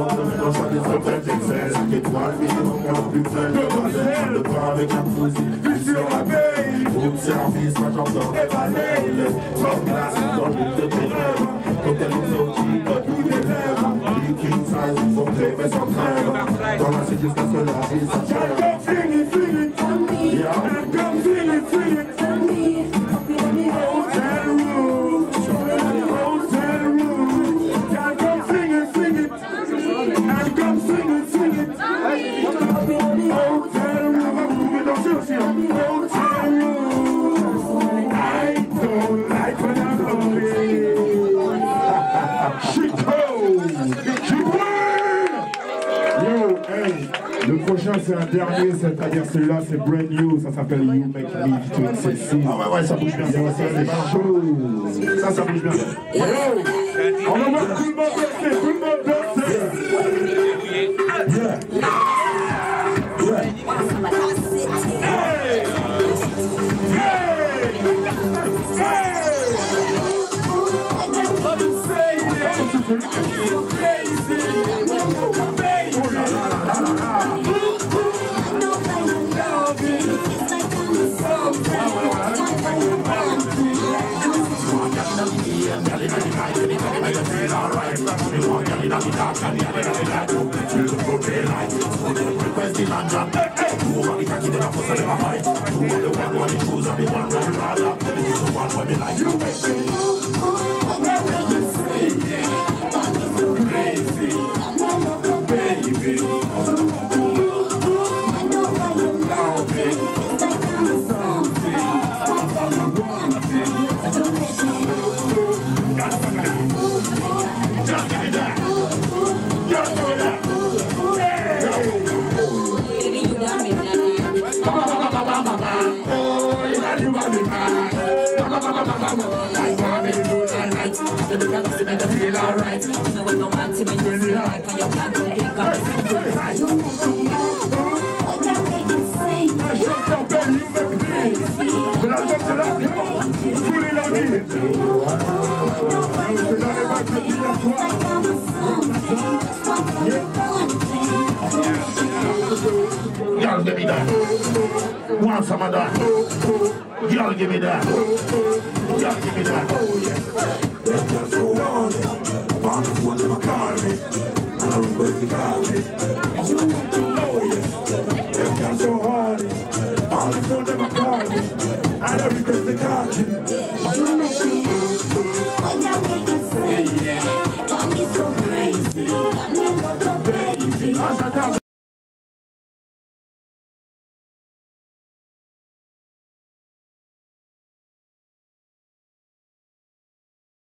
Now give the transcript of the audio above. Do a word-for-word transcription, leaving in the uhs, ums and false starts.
dans chaque secret d'excès. cinq étoiles, minimum, moins plus plein. Le pain avec un fusil, plus sur la veille. Groupe service, majordome, évalué. Sans glace, dans le but de tes rêves. Cocktail exotique, dans tous tes rêves. Liquid size, son crème et son crème. Dans la cité jusqu'à ce que la vie s'achève. Fini, fini, fini. Come fini, fini. Hotel room. Hotel room. Come sing it, sing it. And come sing it, sing it. Hotel room. Hotel room. I don't like when I'm lonely. Chico! Chico! Yo, hey! Le prochain c'est un dernier, c'est-à-dire celui-là c'est brand new, ça s'appelle You Make Me Feel Sexy. Ah ouais ouais, ça bouge bien, ça c'est chaud. Ça ça bouge bien. Yo! On va voir tout le monde danser, tout le monde danser. Yeah. Yeah. Hey! Feel alright. No one no man to me really hard. When you can't do it, you got to feel right. You make me sing. I shut up and you make me sing. When I get to that, fully loaded. Y'all give me that. Want some of that? Y'all give me that. Y'all give me that. Them girls so on it. On the phone never call me. And I request the call me. Oh yes. Them girls so on it. On the phone never call me. And I request the call me.